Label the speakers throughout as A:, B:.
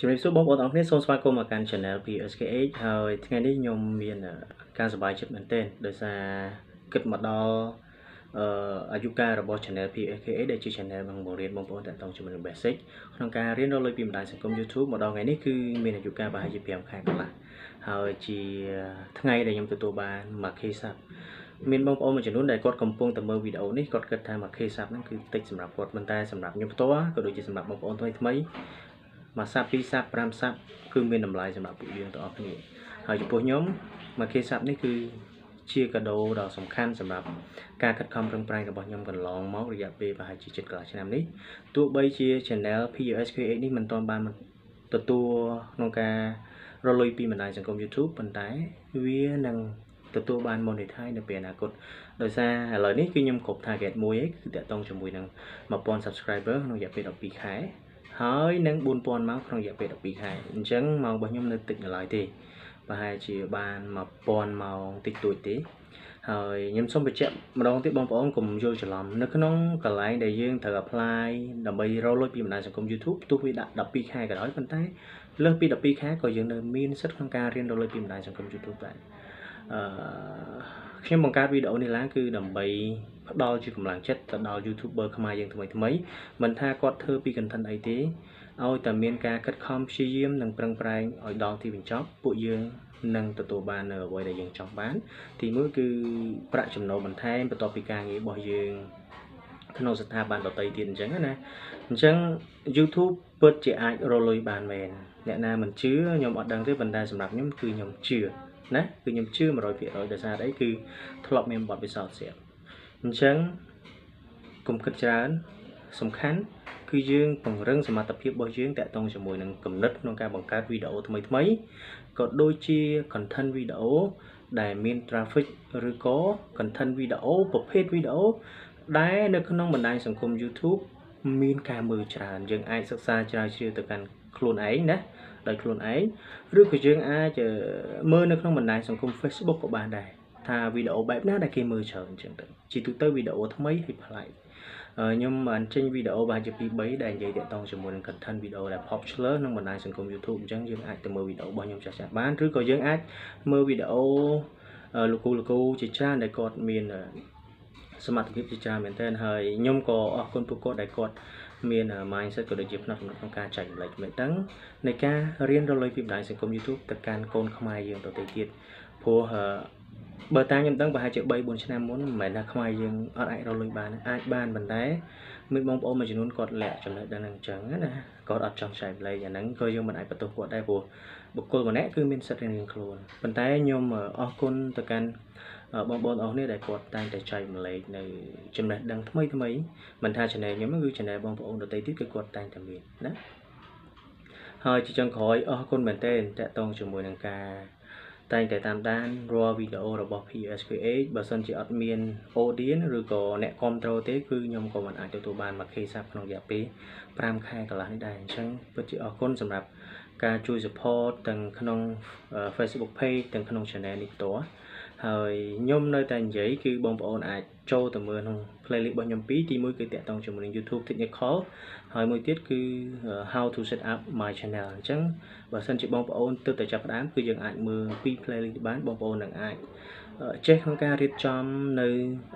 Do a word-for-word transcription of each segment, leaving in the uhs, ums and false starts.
A: ជំរាបសួរបងប្អូនអរគុណសូមស្វាគមន៍មកកាន់ channel ពី เอส เค เอช ហើយថ្ងៃនេះខ្ញុំមានការសប្បាយចិត្តមែនទែនដោយសារគិតមកដល់អឺអាយុកាលរបស់ channel ពី เอส เค เอช ដែលជា channel បងប្អូនរៀនបងប្អូនតាក់ទងជាមួយនឹង basic ក្នុងការរៀនរកលុយពីបណ្ដាញសង្គម YouTube មកដល់ថ្ងៃនេះគឺមានអាយុកាលប្រហែលជាfiveខែកន្លះហើយជាថ្ងៃដែលខ្ញុំទទួលបាន one K sub មានបងប្អូនមួយចំនួនដែលគាត់កំពុងតែមើលវីដេអូនេះគាត់គិតថា one K sub ហ្នឹងគឺតិចសម្រាប់គាត់ប៉ុន្តែសម្រាប់ខ្ញុំផ្ទាល់ក៏ដូចជាសម្រាប់បងប្អូនថ្មីថ្មីមួយសាប់ពីរសាប់fiveសាប់គឺមានតម្លៃសម្រាប់ពួកយើងទាំងអស់គ្នាហើយចំពោះខ្ញុំ one Kសាប់នេះគឺជាកាដូដ៏សំខាន់សម្រាប់ការខិតខំប្រឹងប្រែងរបស់ខ្ញុំកន្លងមករយៈពេលប្រហែលជាជិតកន្លះឆ្នាំនេះទោះបីជា channel ពី เอส เค เอช នេះមិនទាន់បានទទួលក្នុងការរកលុយពីបណ្ដាញសង្គម YouTube ប៉ុន្តែវានឹងទទួលបាន monetize នៅពេលអនាគតដោយសារឥឡូវនេះគឺខ្ញុំគ្រប់ target មួយឯងគឺតាក់ទងជាមួយនឹងone thousand subscriber ក្នុងរយៈពេលtwelveខែហើយនឹងfour thousandមកក្នុងរយៈពេលtwelveខែអញ្ចឹងម៉ោងរបស់ខ្ញុំនៅតិចនៅឡើយទេប្រហែលជាបានone thousandម៉ោងតិចតួចទេហើយខ្ញុំសូមបញ្ជាក់ម្ដងទៀតបងប្អូនកុំយល់ច្រឡំនៅក្នុងកន្លែងដែលយើងត្រូវ apply ដើម្បីរកលុយពីបណ្ដាញសង្គម YouTube ទោះវាដាក់twelveខែក៏ដោយប៉ុន្តែលើសពីtwelveខែក៏យើងនៅមានសិទ្ធិក្នុងការរៀនរកលុយពីបណ្ដាញសង្គម YouTube ដែរអឺខ្ញុំបង្កើតវីដេអូនេះឡើងគឺដើម្បីផ្ដល់ជាកម្លាំងចិត្តទៅដល់ YouTuber ខ្មែរយើងថ្មីថ្មីមិនថាគាត់ធ្វើពី content អីទេឲ្យតែមានការខិតខំព្យាយាមនិងប្រឹងប្រែងឲ្យដល់ទីបញ្ចប់ពួកយើងនឹងទទួលបាននៅអ្វីដែលយើងចង់បានទីមួយគឺប្រាក់ចំណូលបន្ថែមបន្ទាប់ពីការងាររបស់យើងក្នុងស្ថាប័នដទៃទៀតអញ្ចឹងណាអញ្ចឹង YouTube ពិតជាអាចរកលុយបានមែនអ្នកណាមិនជឿខ្ញុំអត់ដឹងទេប៉ុន្តែសម្រាប់ខ្ញុំគឺខ្ញុំជឿណាគឺខ្ញុំជឿone hundred percentដោយសារអីគឺធ្លាប់មានបទពិសោធន៍ស្រាប់អញ្ចឹងកុំគិតច្រើនសំខាន់គឺយើងពង្រឹងសមត្ថភាពរបស់យើងតាក់ទងជាមួយនឹងគំនិតក្នុងការបង្កើតវីដេអូថ្មីថ្មីក៏ដូចជា content វីដេអូដែលមាន traffic ឬក៏ content វីដេអូប្រភេទវីដេអូដែលនៅក្នុងបណ្ដាញសង្គម YouTube មានការមើលច្រើនយើងអាចសិក្សាជ្រាវជ្រាវទៅកាន់ខ្លួនឯងណាដោយខ្លួនឯងឬក៏យើងអាចមើលនៅក្នុងបណ្ដាញសង្គម Facebook ក៏បានដែរថាវីដេអូបែបណាដែលគេមើលច្រើនអញ្ចឹងទៅជាទូទៅវីដេអូថ្មីហើយប្លែកខ្ញុំបានចេញវីដេអូប្រហែលជាtwo threeដែលនិយាយតាក់ទងជាមួយនឹង content វីដេអូដែល popular ក្នុងបណ្ដាញសង្គម YouTube អញ្ចឹងយើងអាចទៅមើលវីដេអូរបស់ខ្ញុំចាស់ចាស់បានឬក៏យើងអាចមើលវីដេអូលោកគ្រូលោកគ្រូជាច្រើនដែលគាត់មានសមត្ថភាពជាច្រើនមែនទែនហើយខ្ញុំក៏អរគុណពួកគាត់ដែលគាត់មាន mindset ក៏ដូចជាផ្នែកក្នុងការចែករំលែកចំណេះដឹងនៃការរៀនរកលុយពីបណ្ដាញសង្គម YouTube ទៅកាន់កូនខ្មែរយើងទៅទៀតព្រោះបើតាមខ្ញុំដឹងប្រហែលជាthree fourឆ្នាំមុនមិនមែនថាខ្មែរយើងអត់អាចរកលុយបានអាចបានប៉ុន្តែមានបងប្អូនមួយចំនួនគាត់លាក់ចំណេះដឹងហ្នឹងអញ្ចឹងណាគាត់អត់ចង់ចែករំលែកអាហ្នឹងក៏យើងមិនអាចបន្ទោសគាត់ដែរព្រោះបុគ្គលម្នាក់គឺមានសិទ្ធិរៀងៗខ្លួនប៉ុន្តែខ្ញុំអរគុណទៅកាន់បងប្អូនអរគ្នាដែលគាត់តែងតែចែករំលែកនៅចំណេះដឹងថ្មីថ្មីមិនថា channel ខ្ញុំគឺ channel បងប្អូនដទៃទៀតគឺគាត់តែងតែមានណាហើយជាចុងក្រោយអរគុណមែនទែនតាក់ទងជាមួយនឹងការតែងតែតាមដានរាល់វីដេអូរបស់ ពី เอส เค เอช បើសិនជាអត់មាន audience ឬក៏អ្នកគាំទ្រទេគឺខ្ញុំក៏មិនអាចទទួលបានone K sub ក្នុងរយៈពេលfiveខែកន្លះនេះដែរអញ្ចឹងពិតជាអរគុណសម្រាប់ការជួយ support ទាំងក្នុង Facebook page ទាំងក្នុង channel នេះផ្ទាល់ហើយខ្ញុំនៅតែនិយាយគឺបងប្អូនអាចចូលទៅមើលក្នុង playlist របស់ខ្ញុំពីរទីមួយគឺតាក់ទងជាមួយនឹង YouTube technical ហើយមួយទៀតគឺ how to set up my channel អញ្ចឹងបើសិនជាបងប្អូនទើបតែចាប់ផ្ដើមគឺយើងអាចមើលពីរ playlist បានបងប្អូននឹងអាចចេះក្នុងការរៀបចំនៅ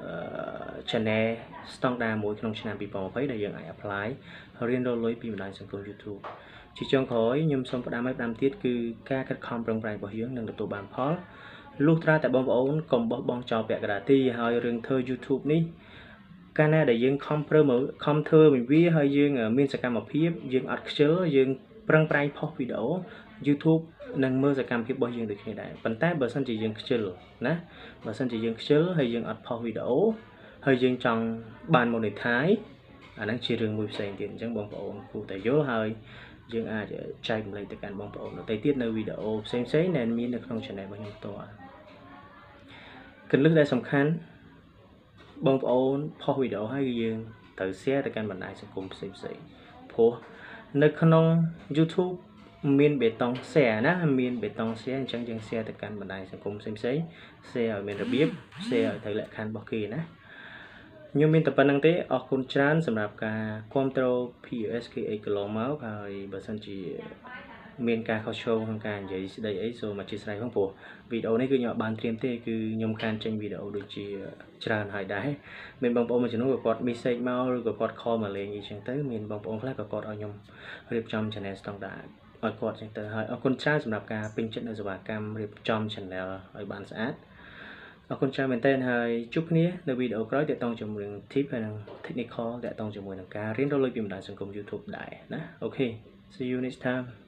A: channel standard មួយក្នុងឆ្នាំtwenty twentyដែលយើងអាច apply រៀនរកលុយពីបណ្ដាញសង្គម YouTube ជាចុងក្រោយខ្ញុំសូមផ្ដាំឲ្យផ្ដាំទៀតគឺការខិតខំប្រឹងប្រែងរបស់យើងនឹងទទួលបានផលលុះត្រាតែបងប្អូនកុំបោះបង់ចោលពាក្យកណ្ដាលទីហើយរឿងធ្វើ YouTube នេះកាលណាដែលយើងខំប្រើមកខំធ្វើមួយវាហើយយើងមានសកម្មភាពយើងអត់ខ្ជិលយើងប្រឹងប្រែងផុសវីដេអូ YouTube នឹងមើលសកម្មភាពរបស់យើងដូចគ្នាដែរប៉ុន្តែបើសិនជាយើងខ្ជិលណាបើសិនជាយើងខ្ជិលហើយយើងអត់ផុសវីដេអូហើយយើងចង់បាន monetize អាហ្នឹងជារឿងមួយផ្សេងទៀតអញ្ចឹងបងប្អូនគួរតែយល់ហើយយើងអាចចែករំលែកទៅកាន់បងប្អូនដទៃទៀតនៅវីដេអូផ្សេងៗដែលមាននៅក្នុង channel របស់ខ្ញុំផ្ទាល់គន្លឹះដែលសំខាន់បងប្អូនផុសវីដេអូហើយយើងត្រូវ share ទៅកាន់បណ្ដាញសង្គមផ្សេងៗព្រោះនៅក្នុង YouTube មានបេតុង share ណាមានបេតុង share អញ្ចឹងយើង share ទៅកាន់បណ្ដាញសង្គមផ្សេងៗ share ឲ្យមានរបៀប share ឲ្យត្រូវលក្ខខណ្ឌរបស់គេណាខ្ញុំមានតែប៉ុណ្្នឹងទេអរគុណច្រើនសម្រាប់ការគាំទ្រ ពី เอส เค เอช កន្លងមកហើយបើសិនជាមានការខុសឆ្គងក្នុងការនិយាយស្ដីអីសូមអធិស្ឋានផងព្រោះវីដេអូនេះគឺខ្ញុំបានត្រៀមទេគឺខ្ញុំខានចេញវីដេអូដូចជាច្រើនហើយដែរមានបងប្អូនមួយចំនួនក៏គាត់ message មកឬក៏គាត់ call មកលេងអីចឹងទៅមានបងប្អូនខ្លះក៏គាត់ឲ្យខ្ញុំរៀបចំ channel ស្តង់ដារឲ្យគាត់ចឹងទៅហើយអរគុណច្រើនសម្រាប់ការពេញចិត្តនៅសេវាកម្មរៀបចំ channel ឲ្យបានស្អាតអរគុណច្រើនមែនទែនហើយជួបគ្នានៅវីដេអូក្រោយទាក់ទងជាមួយនឹង tip ហើយនឹង technical ទាក់ទងជាមួយនឹងការរៀនរលួយពីបណ្ដាញសង្គម YouTube ដែរណាអូខេ see you next time